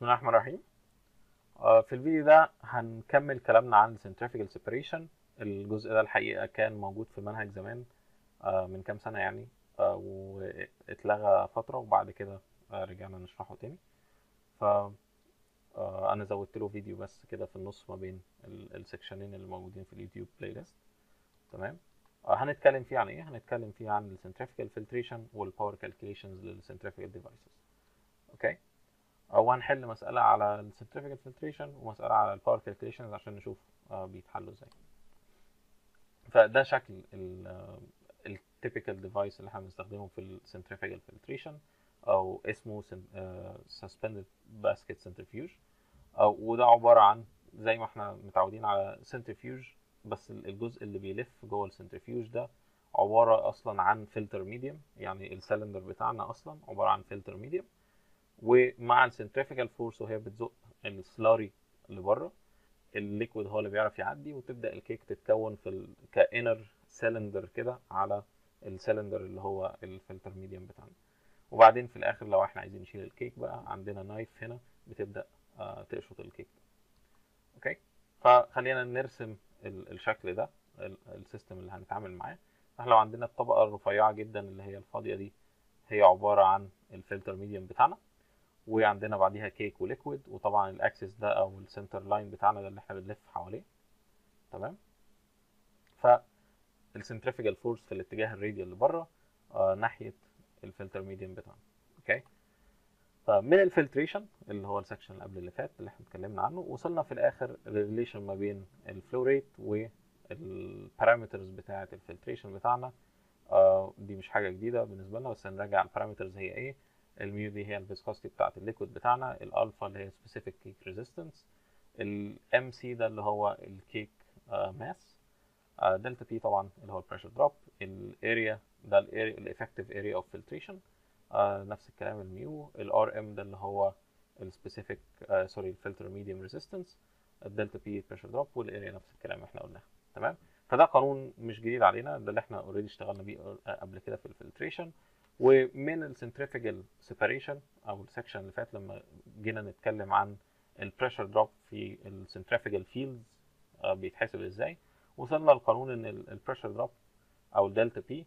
بسم الله الرحمن الرحيم. في الفيديو ده هنكمل كلامنا عن centrifugal separation. الجزء ده الحقيقة كان موجود في المنهج زمان من كام سنة يعني، واتلغى فترة وبعد كده رجعنا نشرحه تاني. ف أنا زودت له فيديو بس كده في النص ما بين السكشنين اللي موجودين في اليوتيوب بلاي ليست. تمام. هنتكلم فيه عن ايه؟ هنتكلم فيه عن centrifugal filtration والباور calculations للcentrifugal devices. اوكي. او هنحل مسألة على ال centrifugal filtration ومسألة على ال power calculations عشان نشوف بيتحلوا ازاي. فده شكل ال typical device اللي احنا بنستخدمه في ال centrifugal filtration، او اسمه suspended basket centrifuge. وده عبارة عن زي ما احنا متعودين على centrifuge، بس الجزء اللي بيلف جوه السنترفيوج ده عبارة اصلا عن فلتر ميديوم، يعني السلندر بتاعنا اصلا عبارة عن فلتر ميديوم، ومع السنتريفيكال فورس وهي بتزق السلاري اللي بره، الليكويد هو اللي بيعرف يعدي، وتبدا الكيك تتكون في كانر سلندر كده على السلندر اللي هو الفلتر ميديوم بتاعنا. وبعدين في الاخر لو احنا عايزين نشيل الكيك بقى عندنا نايف هنا بتبدا تقشط الكيك. اوكي. فخلينا نرسم الشكل ده، السيستم اللي هنتعامل معاه. احنا لو عندنا الطبقه الرفيعه جدا اللي هي الفاضيه دي، هي عباره عن الفلتر ميديوم بتاعنا، وعندنا بعديها كيك وليكويد، وطبعا الاكسس ده او السنتر لاين بتاعنا ده اللي احنا بنلف حواليه. تمام. فالسنتريفيكال فورس في الاتجاه الراديال اللي بره ناحيه الفلتر ميديوم بتاعنا. اوكي. فمن الفلتريشن اللي هو السكشن اللي قبل اللي فات اللي احنا اتكلمنا عنه، وصلنا في الاخر الريليشن ما بين الفلو ريت والبارامترز بتاعه الفلتريشن بتاعنا. دي مش حاجه جديده بالنسبه لنا، بس هنراجع البارامترز هي ايه. الميو دي هي الفيسكوستي بتاعه الليكويد بتاعنا، الالفا اللي هي سبيسيفيك كيك ريزيستنس، الام سي ده اللي هو الكيك ماس، دلتا بي طبعا اللي هو البريشر دروب، الاريا ده الافكتيف اريا اوف فلتريشن، نفس الكلام الميو، الار ام ده اللي هو السبيسيفيك سوري الفلتر ميديوم ريزيستنس، الدلتا بي البريشر دروب، والاريا نفس الكلام احنا قلناه. تمام. فده قانون مش جديد علينا، ده اللي احنا اوريدي اشتغلنا بيه قبل كده في الفلتريشن. ومن السنتريفيجال سيباريشن او السكشن اللي فات لما جينا نتكلم عن البريشر دروب في السنتريفيجال فيلدز بيتحسب ازاي، وصلنا لقانون ان البريشر دروب او الدلتا بي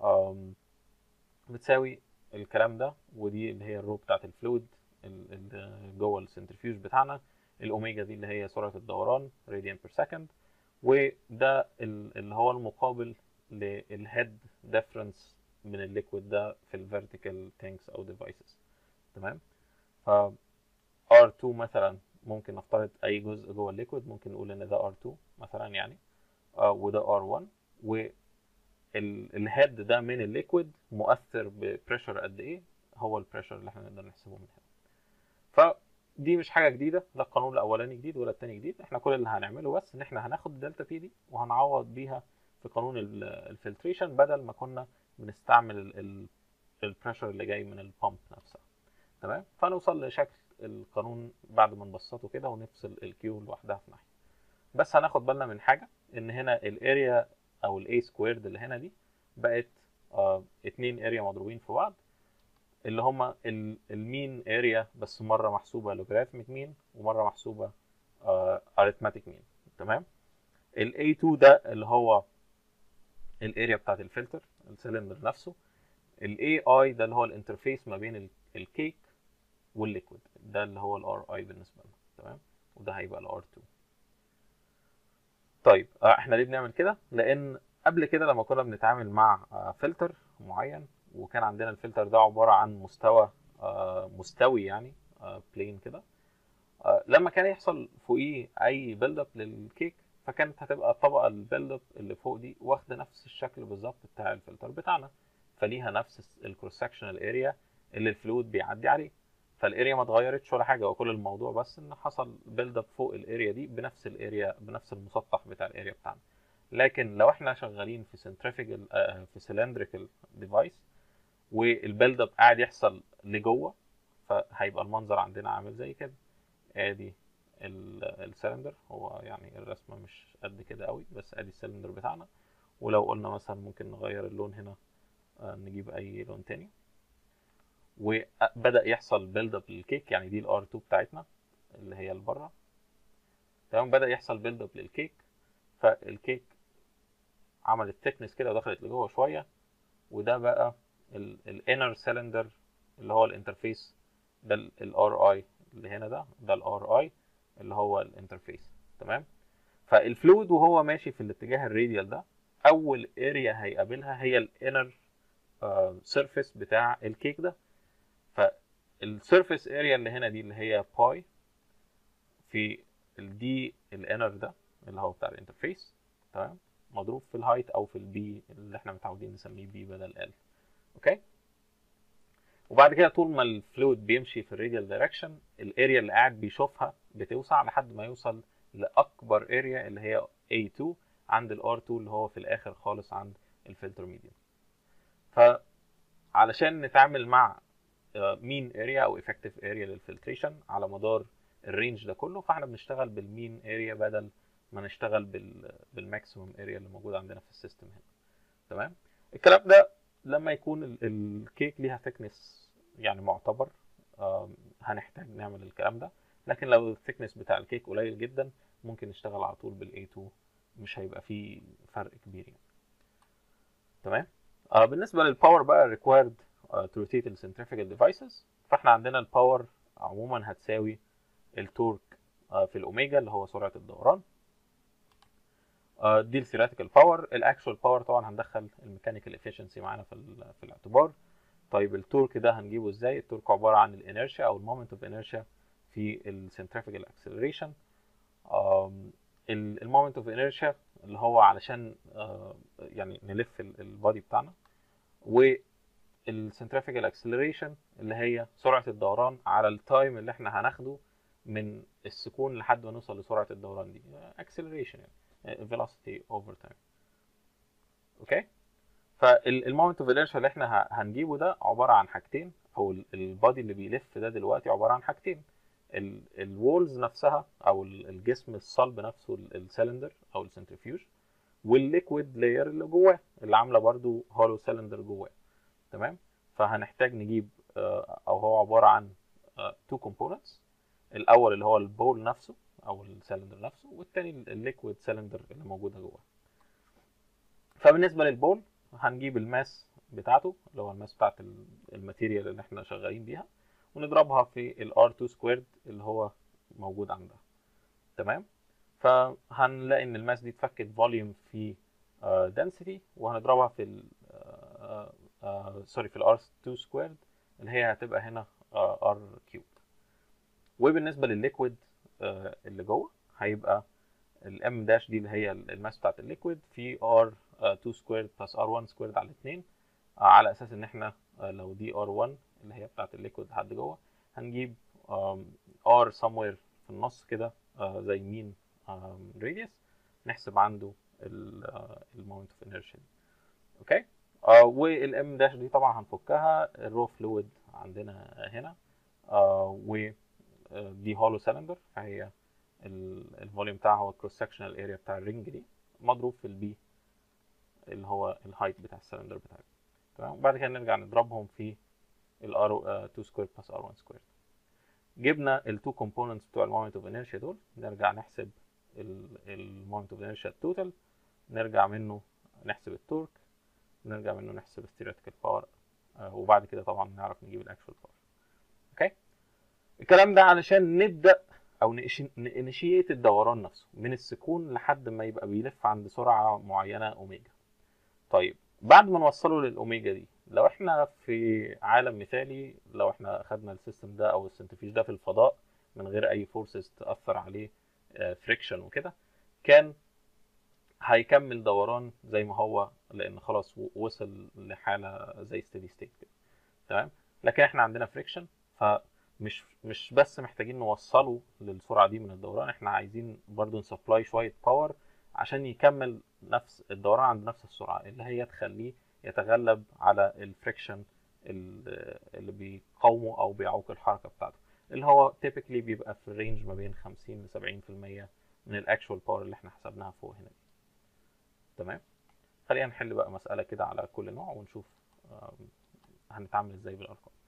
بتساوي الكلام ده، ودي اللي هي الرو بتاعت الفلويد اللي جوه السنترفيوج بتاعنا، الاوميجا دي اللي هي سرعه الدوران راديان بير سكند، وده اللي هو المقابل للهيد ديفرنس من الليكويد ده في الفيرتيكال تانكس او ديفايسز. تمام. ف R2 مثلا ممكن نفترض اي جزء جوه الليكويد، ممكن نقول ان ده R2 مثلا يعني، وده R1، والهيد ده من الليكويد مؤثر ببريشر قد ايه، هو البريشر اللي احنا نقدر نحسبه من هنا. فدي مش حاجه جديده، لا القانون الاولاني جديد ولا الثاني جديد، احنا كل اللي هنعمله بس ان احنا هناخد الدلتا بي دي وهنعوض بيها في قانون الفلتريشن، بدل ما كنا بنستعمل البريشر اللي جاي من البامب نفسها. تمام. فنوصل لشكل القانون بعد ما نبسطه كده ونفصل الكيو لوحدها في ناحيه. بس هناخد بالنا من حاجه، ان هنا الاريا او الاي سكويرد اللي هنا دي بقت اتنين اريا مضروبين في بعض، اللي هما المين اريا بس مره محسوبه لوغاريتميك مين ومره محسوبه اريثماتيك مين. تمام. الاي 2 ده اللي هو الاريا بتاعت الفلتر السلندر نفسه، الاي اي ده اللي هو الانترفيس ما بين الكيك والليكويد، ده اللي هو الار اي بالنسبه لنا. تمام. وده هيبقى الار 2. طيب احنا ليه بنعمل كده؟ لان قبل كده لما كنا بنتعامل مع فلتر معين، وكان عندنا الفلتر ده عباره عن مستوي يعني بلين كده، لما كان يحصل فوقيه اي بيلد اب للكيك، فكانت هتبقى الطبقه البيلد اب اللي فوق دي واخده نفس الشكل بالظبط بتاع الفلتر بتاعنا، فليها نفس الكروس سكشنال اريا اللي الفلويد بيعدي عليه. فالاريا ما اتغيرتش ولا حاجه، وكل الموضوع بس ان حصل بيلد اب فوق الاريا دي بنفس الاريا بنفس المسطح بتاع الاريا بتاعنا. لكن لو احنا شغالين في سنتريفيجال في سلندريكال ديفايس، والبيلد اب قاعد يحصل لجوه، فهيبقى المنظر عندنا عامل زي كده. ادي السلندر، هو يعني الرسمه مش قد كده قوي، بس ادي السلندر بتاعنا. ولو قلنا مثلا ممكن نغير اللون هنا، نجيب اي لون تاني، وبدا يحصل بيلد اب للكيك، يعني دي الار 2 بتاعتنا اللي هي اللي بره. تمام، بدا يحصل بيلد اب للكيك، فالكيك عملت ثيكنس كده ودخلت لجوه شويه، وده بقى الانر سيلندر اللي هو الانترفيس. ده الار اي اللي هنا، ده الار اي اللي هو الانترفيس. تمام، فالفلويد وهو ماشي في الاتجاه الراديال ده، اول اريا هيقابلها هي الانر سيرفيس بتاع الكيك ده. فالسيرفيس اريا اللي هنا دي اللي هي باي في الدي الانر ده اللي هو بتاع الانترفيس. تمام، مضروب في الهايت او في البي اللي احنا متعودين نسميه بي بدل ال. اوكي، وبعد كده طول ما الفلويد بيمشي في الراديال دايركشن، الاريا اللي قاعد بيشوفها بتوسع لحد ما يوصل لاكبر اريا اللي هي A2 عند الار 2 اللي هو في الاخر خالص عند الفلتر ميديوم. فعلشان نتعامل مع مين اريا او افكتيف اريا للفلتريشن على مدار الرينج ده كله، فاحنا بنشتغل بالمين اريا بدل ما نشتغل بالماكسيموم اريا اللي موجوده عندنا في السيستم هنا. تمام، الكلام ده لما يكون الكيك ليها ثيكنس يعني معتبر، هنحتاج نعمل الكلام ده. لكن لو الثيكنس بتاع الكيك قليل جدا، ممكن نشتغل على طول بالاي 2، مش هيبقى فيه فرق كبير يعني. تمام، بالنسبه للباور بقى required to rotate the centrifugal devices، فاحنا عندنا الباور عموما هتساوي التورك في الاوميجا اللي هو سرعه الدوران. دي الثيوريتيكال باور. الاكشوال باور طبعا هندخل الميكانيكال افشنسي معانا في الاعتبار. طيب التورك ده هنجيبه ازاي؟ التورك عباره عن الانيرشيا او المومنت اوف انيرشيا في السنتريفيجال اكسلريشن. المومنت اوف انيرشيا اللي هو علشان يعني نلف البادي بتاعنا، والسنتريفيجال اكسلريشن اللي هي سرعه الدوران على التايم اللي احنا هناخده من السكون لحد ما نوصل لسرعه الدوران دي، اكسلريشن يعني velocity over time. اوكي، فالمومنت اوف انيرشيا اللي احنا هنجيبه ده عباره عن حاجتين، او البادي اللي بيلف ده دلوقتي عباره عن حاجتين: الوولز نفسها او الجسم الصلب نفسه السلندر او السنترفيوج، والليكويد لاير اللي جواه اللي عامله برضو هولو سلندر جواه. تمام، فهنحتاج نجيب او هو عباره عن تو كومبوننتس. الاول اللي هو البول نفسه او السلندر نفسه، والتاني الليكويد سلندر اللي موجوده جواه. فبالنسبه للبول هنجيب الماس بتاعته اللي هو الماس بتاعت الماتيريال اللي احنا شغالين بيها، ونضربها في الار 2 سكويرد اللي هو موجود عندها. تمام، فهنلاقي ان الماس دي اتفكت فوليوم في density، وهنضربها في سوري في الار 2 سكويرد اللي هي هتبقى هنا ار كيوب. وبالنسبه للليكويد اللي جوه هيبقى الام داش دي اللي هي الماس بتاعت الليكويد في ار 2 سكويرد بلس ار 1 سكويرد على 2، على اساس ان احنا لو دي ار 1 اللي هي بتاعت الليكويد لحد جوه، هنجيب ار somewhere في النص كده زي مين راديوس، نحسب عنده المومنت اوف انيرشيا. اوكي، والام داش دي طبعا هنفكها، الرو فلويد عندنا هنا، ودي هولو سلندر، فهي الفوليوم بتاعها هو الكروس سكشنال اريا بتاع الرينج دي مضروب في البي اللي هو الهايت بتاع السلندر بتاعي. تمام، وبعد كده نرجع نضربهم في الار 2 سكوير بلس ار 1 سكوير. جبنا التو كومبوننتس بتوع المومنت اوف انيرشيا دول، نرجع نحسب المومنت اوف انيرشيا التوتال، نرجع منه نحسب التورك، نرجع منه نحسب الثيوريتيكال باور، وبعد كده طبعا نعرف نجيب الاكشوال باور. اوكي، الكلام ده علشان نبدا او نشيت الدوران نفسه من السكون لحد ما يبقى بيلف عند سرعه معينه اوميجا. طيب بعد ما نوصله للاوميجا دي، لو احنا في عالم مثالي، لو احنا خدنا السيستم ده او السنترفيوج ده في الفضاء من غير اي فورسز تاثر عليه، فريكشن وكده، كان هيكمل دوران زي ما هو، لان خلاص وصل لحاله زي ستيدي ستيت كده. تمام، لكن احنا عندنا فريكشن، فمش بس محتاجين نوصله للسرعه دي من الدوران، احنا عايزين برضو نسبلاي شويه باور عشان يكمل نفس الدوران عند نفس السرعه اللي هي تخليه يتغلب على الفريكشن اللي بيقاومه او بيعوق الحركه بتاعته، اللي هو تيبيكلي بيبقى في الرينج ما بين 50 ل 70% من الاكشوال باور اللي احنا حسبناها فوق هنا دي. تمام، خلينا نحل بقى مساله كده على كل نوع ونشوف هنتعامل ازاي بالارقام.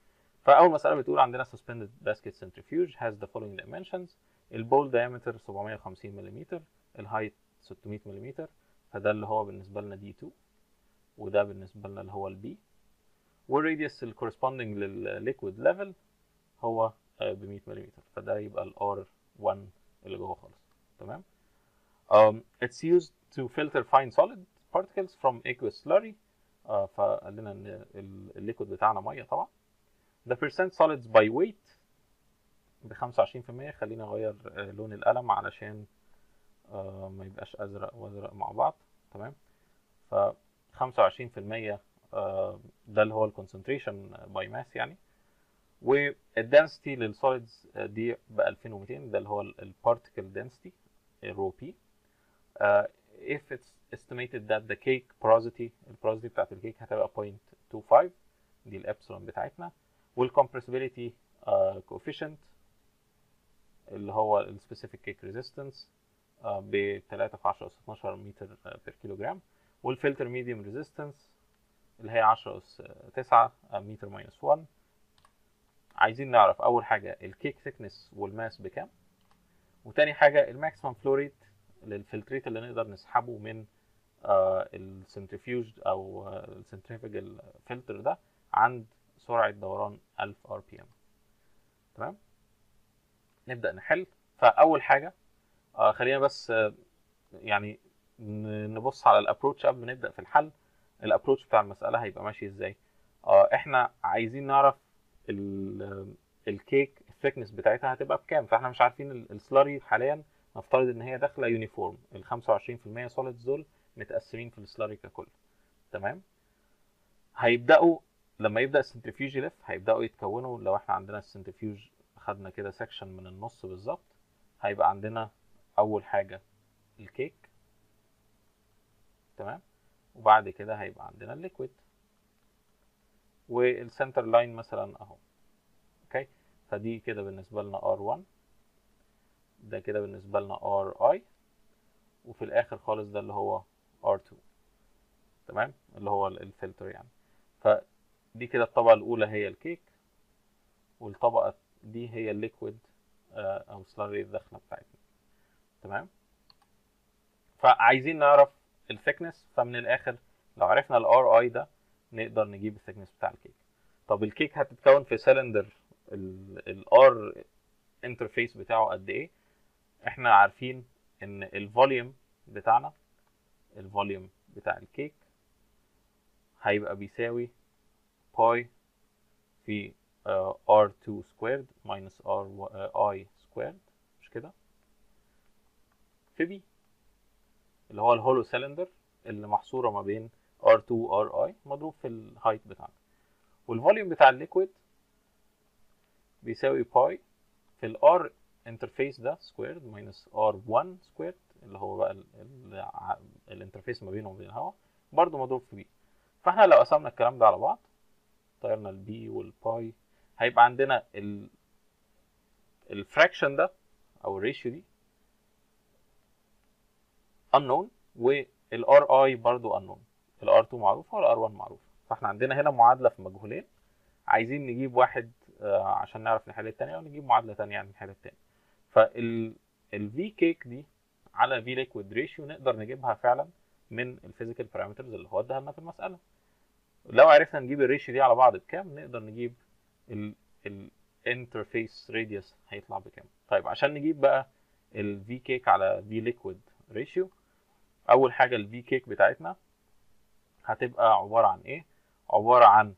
فاول مساله بتقول عندنا suspended basket centrifuge has the following dimensions. البول diameter 750 ملم، الهايت 600 ملم، فده اللي هو بالنسبه لنا دي 2، وده بالنسبه لنا اللي هو البي، والراديوس الكورسبوندنج للليكويد ليفل هو ب 100 ملم، فده يبقى الار 1 اللي جوه خالص. تمام. It's used to filter fine solid particles from aqueous slurry. فقال لنا ان الليكويد بتاعنا ميه طبعا. The percent solids by weight ب 25%. خلينا نغير لون القلم علشان ما يبقاش ازرق وازرق مع بعض. تمام. ف 25% ده اللي هو الكونسنتريشن باي ماس يعني. والدنسيتي للسوليدز دي ب 2200، ده اللي هو البارتيكل دنسيتي الرو بي. if it's estimated that the cake porosity، البروزيتي بتاعت الكيك هتبقى 0.25، دي الابسلون بتاعتنا. والcompressibility coefficient اللي هو السبيسيفيك كيك ريزيستنس ب 3 في 10 أس 12 متر بير كيلو جرام. والفلتر ميديوم ريزيستنس اللي هي 10 أس 9 متر ماينس 1. عايزين نعرف اول حاجه الكيك ثيكنس والماس بكام، وتاني حاجه الماكسيمم فلو ريت للفلتريت اللي نقدر نسحبه من السنترفيوج او السنتريفيجال فلتر ده عند سرعه دوران 1000 ار بي ام. تمام. نبدا نحل. فاول حاجه خلينا بس يعني نبص على الابروتش قبل ما نبدا في الحل. الابروتش بتاع المساله هيبقى ماشي ازاي؟ احنا عايزين نعرف الكيك الثيكنس بتاعتها هتبقى بكام، فاحنا مش عارفين السلاري حاليا. نفترض ان هي داخله يونيفورم، ال 25% سوليدز دول متقسمين في السلاري ككل. تمام. هيبداوا لما يبدا السنترفيوج يلف هيبداوا يتكونوا. لو احنا عندنا السنترفيوج خدنا كده سكشن من النص بالظبط، هيبقى عندنا اول حاجه الكيك. تمام. وبعد كده هيبقى عندنا الليكويد، والسنتر لاين مثلا اهو. اوكي. فدي كده بالنسبه لنا R1، ده كده بالنسبه لنا RI، وفي الاخر خالص ده اللي هو R2. تمام. اللي هو الفلتر يعني. فدي كده الطبقه الاولى هي الكيك، والطبقه دي هي الليكويد او سلاري الداخله بتاعتنا. تمام. فعايزين نعرف الثيكنس، فمن الاخر لو عرفنا الار اي ده نقدر نجيب الثيكنس بتاع الكيك. طب الكيك هتتكون في سلندر الار انترفيس بتاعه قد ايه؟ احنا عارفين ان الفوليوم بتاعنا، الفوليوم بتاع الكيك هيبقى بيساوي باي في R2 سكويرد ماينس RI سكويرد، مش كده؟ في بي اللي هو الهولو سيلندر اللي محصوره ما بين R2 RI مضروب في الهايت بتاعنا. والفوليوم بتاع الليكويد بيساوي باي في الار انترفيس ده سكويرد ماينس R1 سكويرد اللي هو بقى الانترفيس ما بينه وبين الهواء برضه مضروب في بي. فاحنا لو قسمنا الكلام ده على بعض، طيرنا البي والباي، هيبقى عندنا الفراكشن ده او الريشيو دي unknown، والار اي برضه unknown. الار 2 معروفه والار 1 معروفه. فاحنا عندنا هنا معادله في مجهولين، عايزين نجيب واحد عشان نعرف نحل الثانيه، ونجيب معادله ثانيه يعني نحل الثاني. فالفي كيك دي على في ليكويد ريشيو نقدر نجيبها فعلا من الفيزيكال بارامترز اللي هو اداها لنا في المساله. لو عرفنا نجيب الريشيو دي على بعض بكام نقدر نجيب الانترفيس راديوس هيطلع بكام. طيب عشان نجيب بقى الفي كيك على في ليكويد ريشيو، اول حاجه الفي كيك بتاعتنا هتبقى عباره عن ايه؟ عباره عن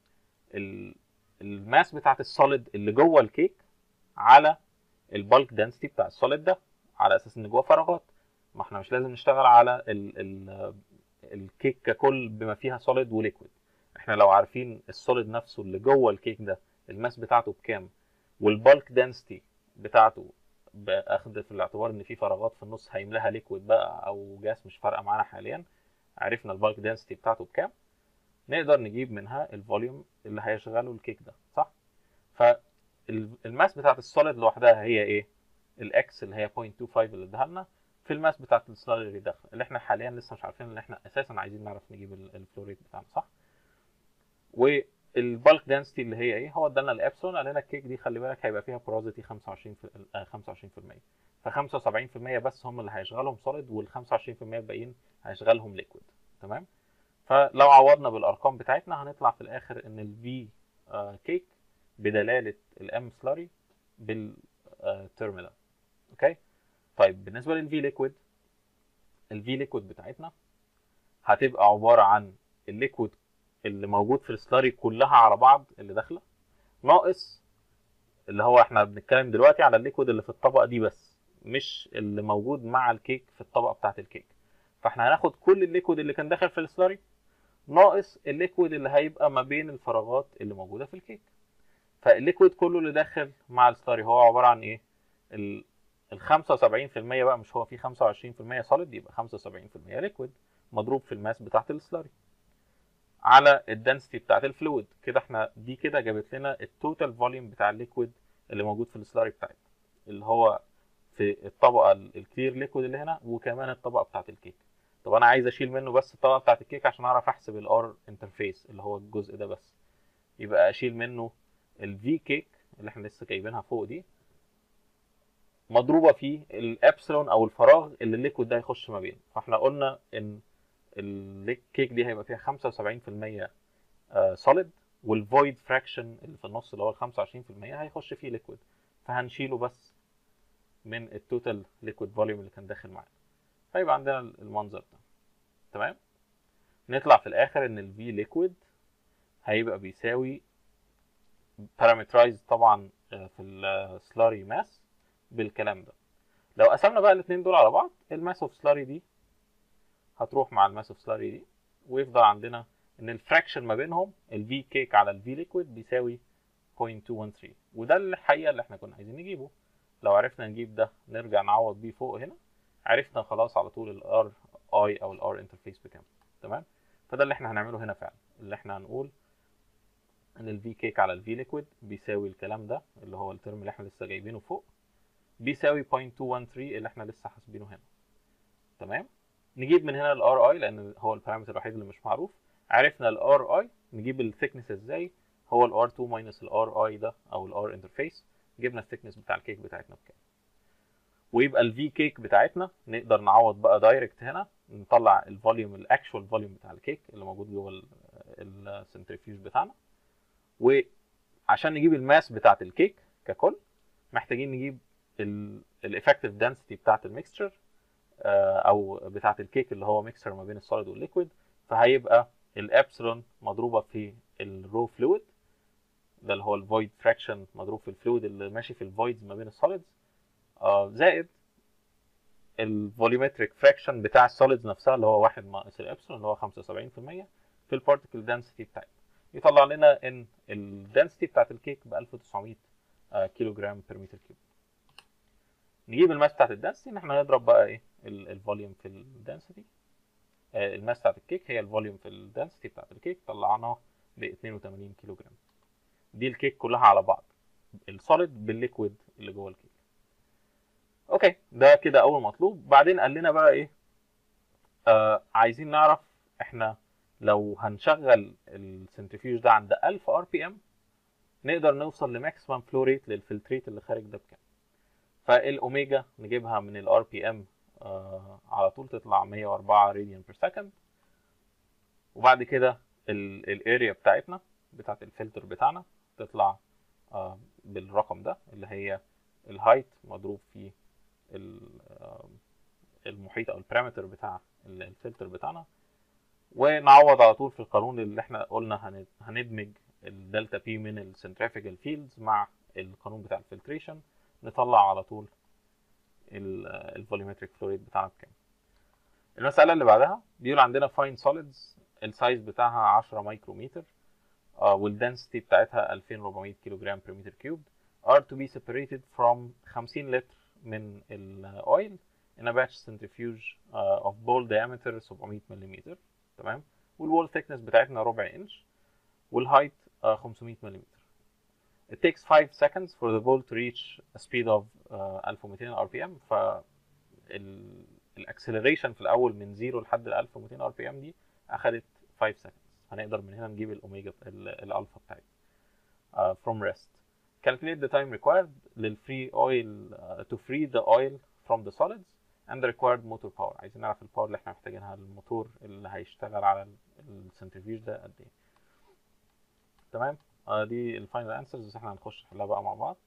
الماس بتاعت السوليد اللي جوه الكيك على البالك دنسيتي بتاع السوليد ده، على اساس ان جوه فراغات. ما احنا مش لازم نشتغل على الكيك ككل بما فيها سوليد وليكويد. احنا لو عارفين السوليد نفسه اللي جوه الكيك ده الماس بتاعته بكام، والبالك دنسيتي بتاعته باخد في الاعتبار ان في فراغات في النص هيملاها ليكويد بقى او جاس مش فارقه معانا حاليا، عرفنا البالك دنسيتي بتاعته بكام، نقدر نجيب منها الفوليوم اللي هيشغله الكيك ده، صح؟ فالماس بتاعت السوليد لوحدها هي ايه؟ الاكس اللي هي 0.25 اللي اداها لنا في الماس بتاعت السلاري اللي داخل، اللي احنا حاليا لسه مش عارفين، اللي احنا اساسا عايزين نعرف نجيب الفلوريت بتاعنا، صح؟ البالك دنسيتي اللي هي ايه، هو ادالنا الابسلون، قال لنا الكيك دي خلي بالك هيبقى فيها بورosity 25%. ف 75% بس هم اللي هيشغلهم سوليد، وال 25% الباقيين هيشغلهم ليكويد. تمام. فلو عوضنا بالارقام بتاعتنا هنطلع في الاخر ان الفي كيك بدلاله الام سلاري بالترم ده. اوكي. طيب بالنسبه للفي ليكويد، الفي ليكويد بتاعتنا هتبقى عباره عن الليكويد اللي موجود في السلاري كلها على بعض اللي داخله، ناقص اللي هو احنا بنتكلم دلوقتي على الليكويد اللي في الطبقه دي بس، مش اللي موجود مع الكيك في الطبقه بتاعه الكيك. فاحنا هناخد كل الليكويد اللي كان داخل في السلاري ناقص الليكويد اللي هيبقى ما بين الفراغات اللي موجوده في الكيك. فالليكويد كله اللي داخل مع السلاري هو عباره عن ايه؟ ال 75% بقى، مش هو فيه 25% سوليد، يبقى 75% ليكويد مضروب في الماس بتاعت السلاري على الدنسيتي بتاعت الفلويد. كده احنا دي كده جابت لنا التوتال فوليوم بتاع الليكويد اللي موجود في السلاري بتاعتنا، اللي هو في الطبقه الكلير ليكويد اللي هنا، وكمان الطبقه بتاعت الكيك. طب انا عايز اشيل منه بس الطبقه بتاعت الكيك عشان اعرف احسب الار انترفيس اللي هو الجزء ده بس. يبقى اشيل منه الفي كيك اللي احنا لسه جايبينها فوق دي، مضروبه في الابسلون او الفراغ اللي الليكويد ده هيخش ما بينه. فاحنا قلنا ان الكيك دي هيبقى فيها 75% سوليد، والفويد فراكشن اللي في النص اللي هو ال 25% هيخش فيه ليكويد، فهنشيله بس من التوتال ليكويد فوليوم اللي كان داخل معانا، فيبقى عندنا المنظر ده. تمام. نطلع في الاخر ان الفي ليكويد هيبقى بيساوي بارامترايز طبعا في السلاري ماس بالكلام ده. لو قسمنا بقى الاثنين دول على بعض، الماس اوف سلاري دي هتروح مع الماس اوف سلاري دي، ويفضل عندنا ان الفراكشن ما بينهم الفي كيك على الفي ليكويد بيساوي 0.213، وده الحقيقه اللي احنا كنا عايزين نجيبه. لو عرفنا نجيب ده نرجع نعوض بيه فوق هنا، عرفنا خلاص على طول الار اي او الار انترفيس بكام. تمام. فده اللي احنا هنعمله هنا فعلا، اللي احنا هنقول ان الفي كيك على الفي ليكويد بيساوي الكلام ده اللي هو الترم اللي احنا لسه جايبينه فوق، بيساوي 0.213 اللي احنا لسه حاسبينه هنا. تمام. نجيب من هنا الار اي لان هو البارامتر الوحيد اللي مش معروف. عرفنا الار اي، نجيب الثيكنس ازاي؟ هو الار 2 ماينس الار اي ده او الار انترفيس. جبنا الثيكنس بتاع الكيك بتاعتنا بكام، ويبقى الفي كيك بتاعتنا نقدر نعوض بقى دايركت هنا، نطلع الفوليوم الاكشوال فوليوم بتاع الكيك اللي موجود جوه السنتريفيوج بتاعنا. وعشان نجيب الماس بتاعت الكيك ككل محتاجين نجيب الافكتيف دنسيتي بتاعت الميكستشر او بتاعه الكيك اللي هو ميكسر ما بين السوليد والليكويد. فهيبقى الابسلون مضروبه في الرو فلويد ده اللي هو الفويد فراكشن مضروب في الفلويد اللي ماشي في الفويدز ما بين السوليدز، زائد الفوليومتريك فراكشن بتاع السوليدز نفسها اللي هو 1 ناقص الابسلون اللي هو 75% في البارتيكل دنسيتي بتاعتنا. يطلع لنا ان الدنسيتي بتاعت الكيك ب 1900 كيلو جرام بير متر كيوب. نجيب الماس بتاعت الدنسيتي ان احنا نضرب بقى ايه الفوليوم في الدنسيتي. الماس بتاعت الكيك هي الفوليوم في الدنسيتي بتاعت الكيك، طلعناه ب 82 كيلو جرام. دي الكيك كلها على بعض، السوليد بالليكويد اللي جوه الكيك. اوكي، ده كده اول مطلوب. بعدين قال لنا بقى ايه؟ عايزين نعرف احنا لو هنشغل السنترفيوج ده عند 1000 ار بي ام نقدر نوصل لماكسيمم فلو ريت للفلتريت اللي خارج ده بكام. فالاوميجا نجيبها من الار بي ام على طول تطلع 104 راديان بير سكند. وبعد كده الاريا بتاعتنا بتاعت الفلتر بتاعنا تطلع بالرقم ده اللي هي الهايت مضروب في المحيط او البارامتر بتاع الفلتر بتاعنا. ونعوض على طول في القانون اللي احنا قلنا هندمج الدلتا بي من السنتريفيكال فيلدز مع القانون بتاع الفلتريشن، نطلع على طول الفوليومتريك فلو ريت بتاعنا بكام. المسألة اللي بعدها بيقول عندنا فاين سوليدز السايز بتاعها 10 مايكرومتر والدنسيتي بتاعتها 2400 كيلو جرام بير متر كيوب are to be separated from 50 لتر من الاويل in a batch centrifuge of ball diameter 700 ملم. تمام. والوول thickness بتاعتنا ربع انش والهايت 500 ملم. It takes 5 seconds for the ball to reach a speed of 1200 rpm. ف الاكسلريشن في الاول من 0 لحد ال 1200 ار بي ام دي اخذت 5 seconds. هنقدر من هنا نجيب الاوميجا الالفا بتاعتنا. from rest. Calculate the time required للفري oil to free the oil from the solids and the required motor power. عايزين نعرف الباور اللي احنا محتاجينها للموتور اللي هيشتغل على السنترفيوج ده قد ايه. تمام. دي الفاينل انسرز، بس احنا هنخش نحلها بقى مع بعض.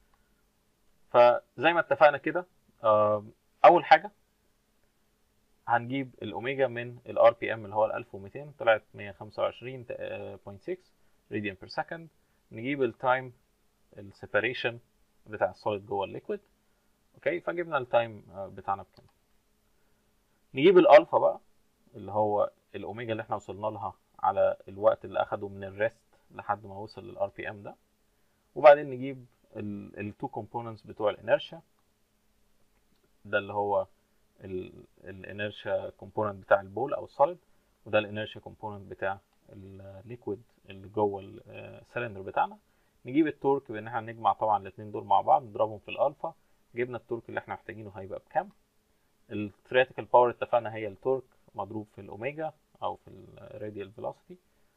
فزي ما اتفقنا كده، اول حاجه هنجيب الاوميجا من الار بي ام اللي هو ال 1200، طلعت 125.6 راديان بير سكند. نجيب التايم السيبريشن بتاع السوليد جوه الليكويد. اوكي، فجبنا التايم بتاعنا بكام. نجيب الالفا بقى اللي هو الاوميجا اللي احنا وصلنا لها على الوقت اللي اخده من الريست لحد ما وصل للار بي ام ده. وبعدين نجيب التو كومبوننتس بتوع الانرشيا، ده اللي هو الانرشيا كومبوننت بتاع البول او السوليد، وده الانرشيا كومبوننت بتاع الليكويد اللي جوه السلندر بتاعنا. نجيب التورك بان احنا نجمع طبعا الاثنين دول مع بعض، نضربهم في الالفا. جبنا التورك اللي احنا محتاجينه هيبقى بكام. الثيوريتيكال باور اتفقنا هي التورك مضروب في الاوميجا او في الراديال فيلوسيتي،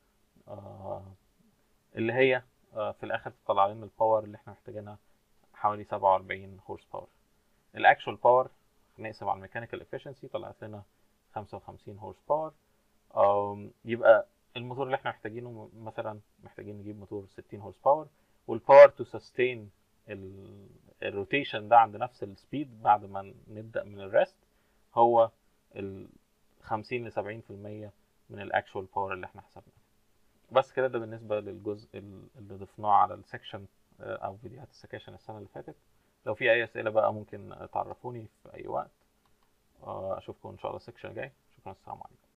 اللي هي في الاخر تطلع لنا الباور اللي احنا محتاجينها حوالي 47 هورس باور. الاكشوال باور نقسم على الميكانيكال افشنسي طلعت لنا 55 هورس باور. يبقى الموتور اللي احنا محتاجينه مثلا محتاجين نجيب موتور 60 هورس باور، والباور تو سستين الروتيشن ده عند نفس السبيد بعد ما نبدا من الريست هو ال 50 ل 70% من الاكشوال باور اللي احنا حسبناه. بس كده ده بالنسبه للجزء اللي ضفناه على السكشن او فيديوهات السكاشن السنه اللي فاتت. لو في اي اسئله بقى ممكن تعرفوني في اي وقت. اشوفكم ان شاء الله السكشن الجاي. شكرا، السلام عليكم.